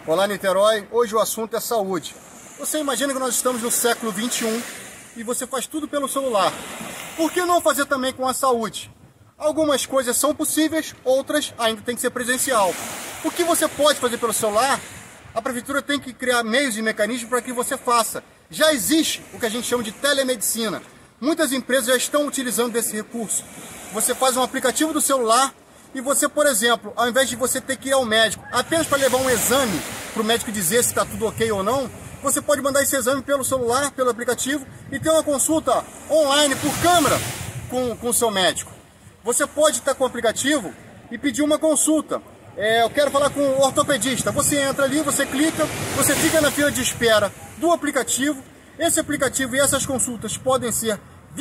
Olá, Niterói. Hoje o assunto é saúde. Você imagina que nós estamos no século XXI e você faz tudo pelo celular. Por que não fazer também com a saúde? Algumas coisas são possíveis, outras ainda tem que ser presencial. O que você pode fazer pelo celular, a prefeitura tem que criar meios e mecanismos para que você faça. Já existe o que a gente chama de telemedicina. Muitas empresas já estão utilizando desse recurso. Você faz um aplicativo do celular e você, por exemplo, ao invés de você ter que ir ao médico apenas para levar um exame para o médico dizer se está tudo ok ou não, você pode mandar esse exame pelo celular, pelo aplicativo e ter uma consulta online por câmera com o seu médico. Você pode estar com o aplicativo e pedir uma consulta. Eu quero falar com o ortopedista. Você entra ali, você clica, você fica na fila de espera do aplicativo. Esse aplicativo e essas consultas podem ser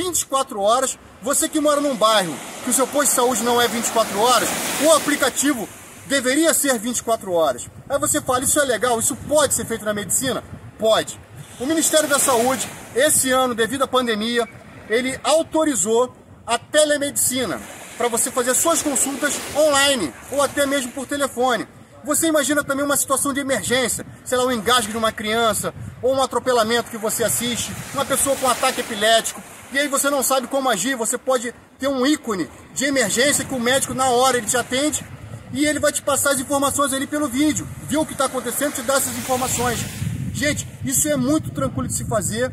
24 horas. Você que mora num bairro que o seu posto de saúde não é 24 horas, o aplicativo deveria ser 24 horas. Aí você fala, isso é legal, isso pode ser feito na medicina? Pode. O Ministério da Saúde, esse ano, devido à pandemia, ele autorizou a telemedicina para você fazer suas consultas online ou até mesmo por telefone. Você imagina também uma situação de emergência, sei lá, um engasgo de uma criança ou um atropelamento que você assiste, uma pessoa com ataque epilético, e aí você não sabe como agir. Você pode ter um ícone de emergência que o médico na hora ele te atende e ele vai te passar as informações ali pelo vídeo, viu o que está acontecendo, te dá essas informações. Gente, isso é muito tranquilo de se fazer.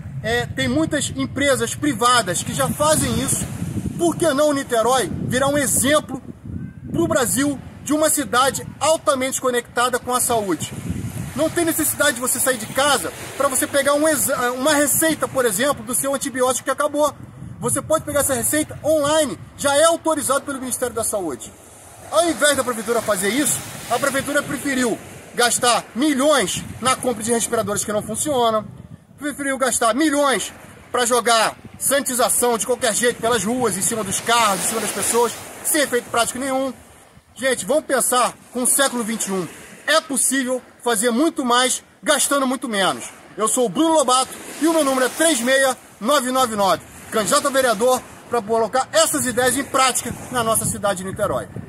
Tem muitas empresas privadas que já fazem isso. Por que não o Niterói virar um exemplo para o Brasil de uma cidade altamente conectada com a saúde? Não tem necessidade de você sair de casa para você pegar uma receita, por exemplo, do seu antibiótico que acabou. Você pode pegar essa receita online, já é autorizado pelo Ministério da Saúde. Ao invés da prefeitura fazer isso, a prefeitura preferiu gastar milhões na compra de respiradores que não funcionam, preferiu gastar milhões para jogar sanitização de qualquer jeito pelas ruas, em cima dos carros, em cima das pessoas, sem efeito prático nenhum. Gente, vamos pensar com o século XXI. É possível fazer muito mais, gastando muito menos. Eu sou o Bruno Lobato e o meu número é 36999. Candidato a vereador para colocar essas ideias em prática na nossa cidade de Niterói.